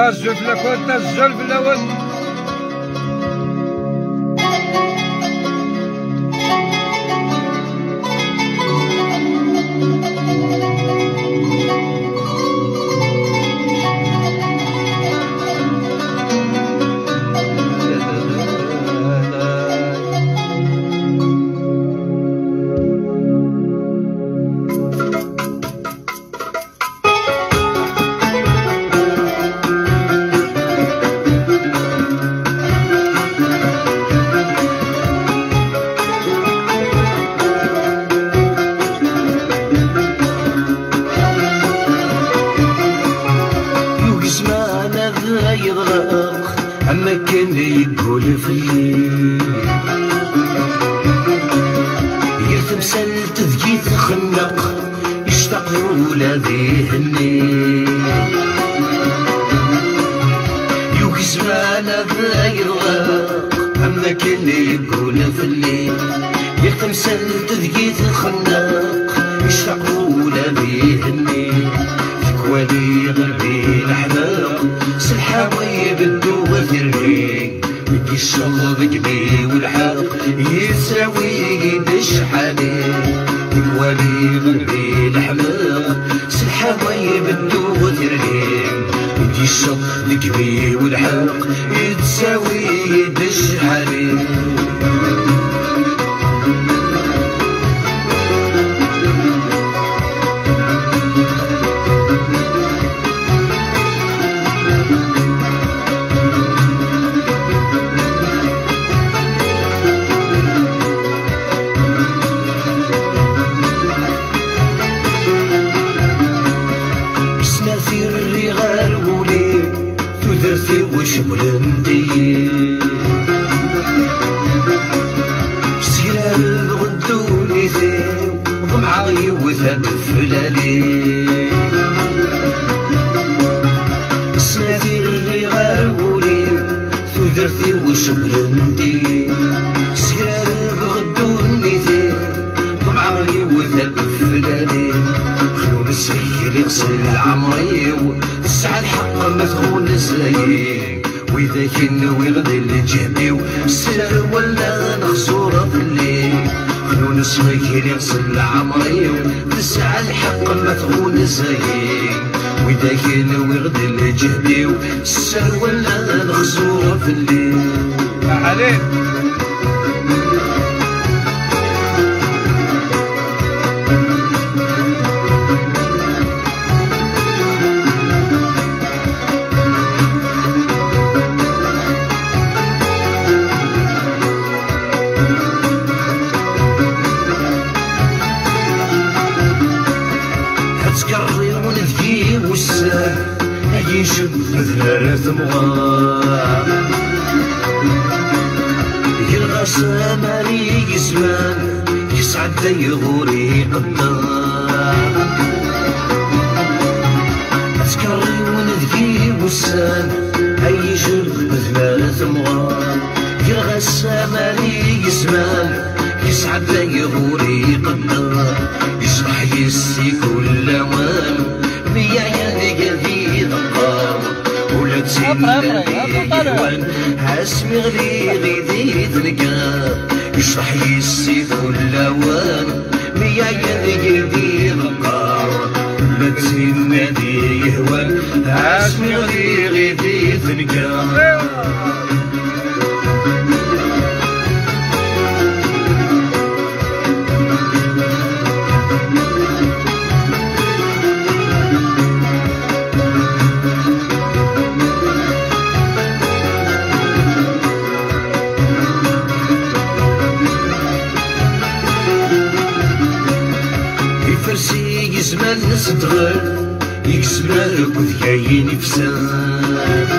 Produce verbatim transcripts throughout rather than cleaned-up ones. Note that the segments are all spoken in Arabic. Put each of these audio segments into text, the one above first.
الزلف لكوتا الزلف الاول. يغرق أما كان يقول فيه يرثم سل تذكيت خنق يشتاق ولادي هني يوكي زمان ذا يغرق أما كان يقول فيه يرثم سل تذكيت خنق يشتاق ولادي هني ولي غربي الحذاق سلحاوي بالدوة ترمي بدي الشغل بقبي والحق يساوي قد شحالي ولي غربي الحذاق سلحاوي بالدوة ترمي بدي الشغل بقبي والحق يتساوي قد شحالي وشمل مدين سيران غدوني ثيو ضمعي وثاب فلالي سنافي اللي غارولي ثدرتي وشمل مدين سيران غدوني ثيو ضمعي وثاب فلالي خلون السير يغسل عمري تسعى الحق مثغون زايق وإذا كنا ويغدي الجهبي السلر ولا نخزورة في الليل خلون صغير يغسل عمري تسعى الحق مثغون زايق وإذا كنا ويغدي الجهبي السلر ولا نخزورة في الليل عليك تقررون ذكي والسال يشب ثلاث مغار يلغى سامري يسمان يسعد يغوري قدار تقررون ذكي والسال يشب ثلاث مغار يلغى سامري يسمان يسعد يغوري قدار يشرح يسي كل وان بيا يلقى في ضقام ولا تسيب الوان هاسمي غلي غيدي تلقى يشرح يسي كل وان بيا يلقى في ضقام ولا تسيب نادي يهوان هاسمي غلي غيدي تلقى فرسي يزمان نستغل يكسبالك وذياي نفسان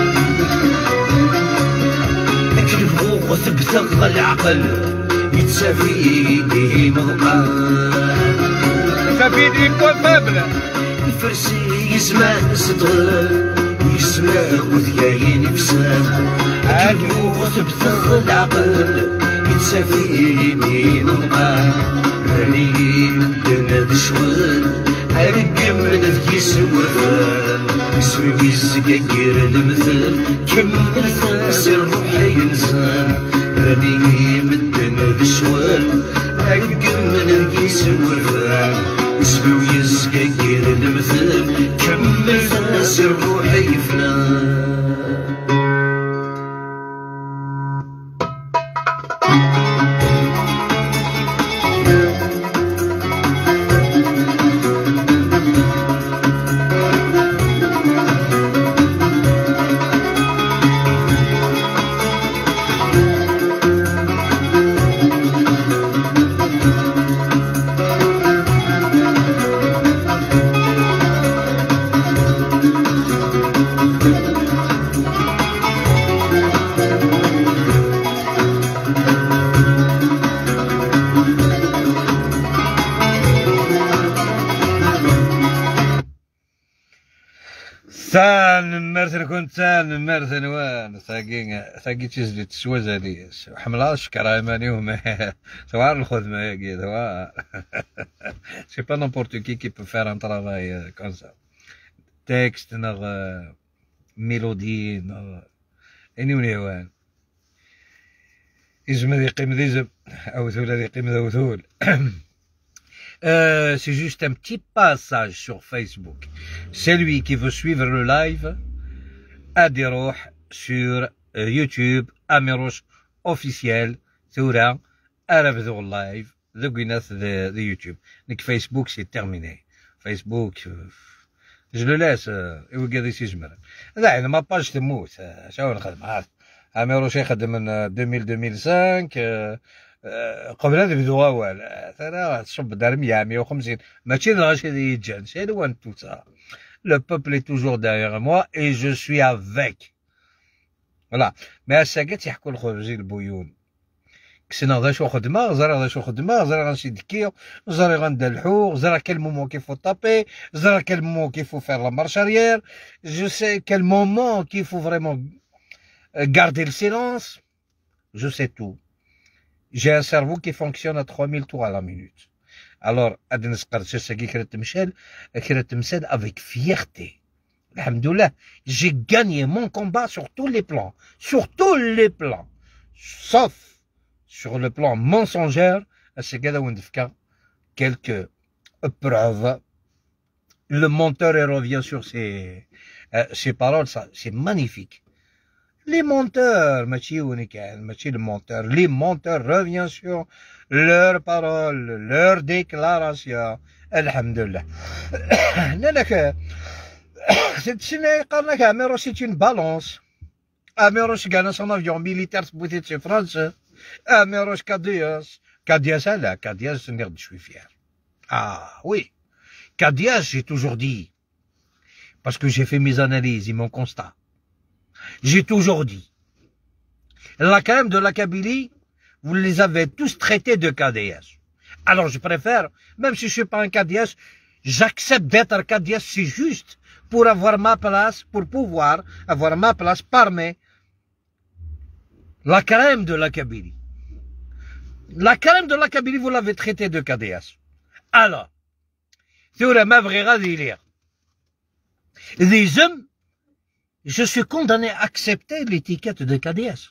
لكن بغوغ ثبت العقل يتسافي به مغقان تسافي ديكو فابلة الفرسي يزمان نستغل يكسبالك وذياي نفسان لكن بغوغ ثبت العقل يتسافي به مغقان راني من دنا بشوال أرقم ذكي سورفان اسمي ويزقاقير المثل كمل سير روحي إنسان راني مدن بشوال أرقم ذكي سورفان اسمي ويزقاقير المثل كمل سير روحي فلان سان مرثن كنت سان مرثن وان ثاقين ثاقي تزلي تسوز لي حملا شكرا ماني وما ثوار الخدمة يا ثوار سي با نيمبورت كي كي بو فير ان طرافاي كون سا تكست نغ ميلودي نغ اني ونيوان يزم ذي قيم ذي او ثول ذي قيم ذو ثول. Euh, c'est juste un petit passage sur Facebook. Celui qui veut suivre le live, Adiroh sur euh, YouTube, Amirosh officiel, Thoura, Arabdou live, the Guinness de, de YouTube. Donc Facebook c'est terminé. Facebook, euh, je le laisse. Et vous regardez si je me. Là, il m'a pas jeté mot. Ça, ça on a Amirosh يخدم من deux mille deux mille cinq. Euh, قبل هذا بدو أول ترى تصب دار مية مية وخمسين ماشي الغاشي اللي يتجان سي لوان تو سا. Le peuple est toujours derrière moi et je suis avec. Voilà. Mais الساقات يحكوا الخرجي البيون كسنا غدا شو خدمة غزرا غدا شو خدمة غزرا غنمشي دكيو غزرا غندلحو غزرا quel moment qu'il faut taper غزرا quel moment qu'il faut faire la marche arrière je sais quel moment qu'il faut vraiment garder le silence je sais tout. J'ai un cerveau qui fonctionne à trois mille tours à la minute. Alors, avec fierté. Alhamdoulilah, j'ai gagné mon combat sur tous les plans. Sur tous les plans. Sauf sur le plan mensongère, quelques preuves. Le menteur revient sur ses, euh, ses paroles, ça, c'est magnifique. Les menteurs, le menteur, les menteurs reviennent sur leurs paroles, leurs déclarations. Alhamdulillah. C'est une balance. Amirosh gagne son avion militaire bouté de France. Amirosh Kadias. Kadias, là, Kadias, je suis fier. Ah, oui. Kadias, j'ai toujours dit. Parce que j'ai fait mes analyses et mon constat. J'ai toujours dit, la crème de la Kabylie, vous les avez tous traités de K D S. Alors je préfère, même si je suis pas un K D S, j'accepte d'être K D S, c'est juste pour avoir ma place, pour pouvoir avoir ma place parmi la crème de la Kabylie. La crème de la Kabylie, vous l'avez traité de K D S. Alors, c'est ma vraie délire. Les hommes, je suis condamné à accepter l'étiquette de K D S.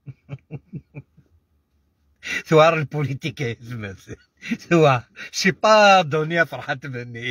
Soir le politiquisme. Soir, c'est pas donné à Farhat Beni.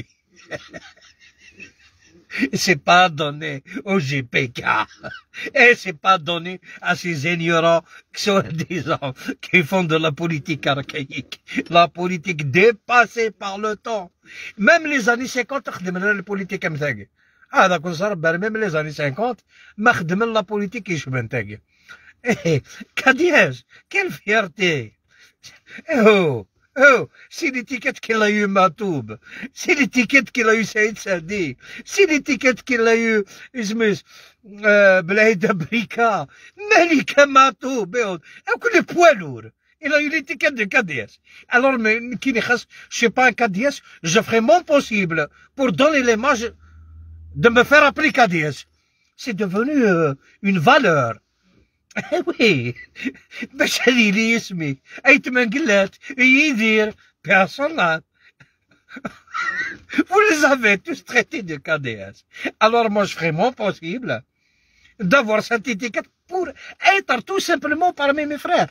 C'est pas donné au G P K. Et c'est pas donné à ces ignorants qui sont disant, qui font de la politique archaïque. La politique dépassée par le temps. Même les années cinquante, la politique amthag. Ah, d'accord, ça, même les années cinquante, m'achdem la politique et je m'intègre. Eh, Kadias, quelle fierté! Oh, oh, c'est l'étiquette qu'il a eu Matoub. C'est l'étiquette qu'il a eu Saïd Sadi. C'est l'étiquette qu'il a eu, Ismus, euh, Blaïda Brika. Malika Matoub, et que les poids lourds. Il a eu l'étiquette de Kadias. Alors, mais, qui n'est pas, je sais pas un Kadias, je ferai mon possible pour donner l'image de me faire appeler Kadias. C'est devenu euh, une valeur. Eh oui, باش هذه لي اسمي، أيت ما قلت يدير بها صلاة. Vous les avez tous traités de K D S. Alors moi, je ferai mon possible d'avoir cette étiquette pour être tout simplement parmi mes frères.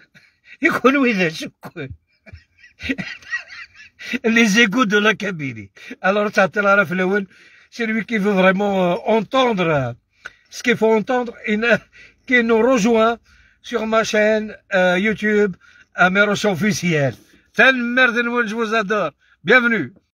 Les égouts de la Kabylie. Alors, ça te la c'est lui qui veut vraiment euh, entendre euh, ce qu'il faut entendre et euh, qui nous rejoint sur ma chaîne euh, YouTube Ameros officiel. Je vous adore. Bienvenue.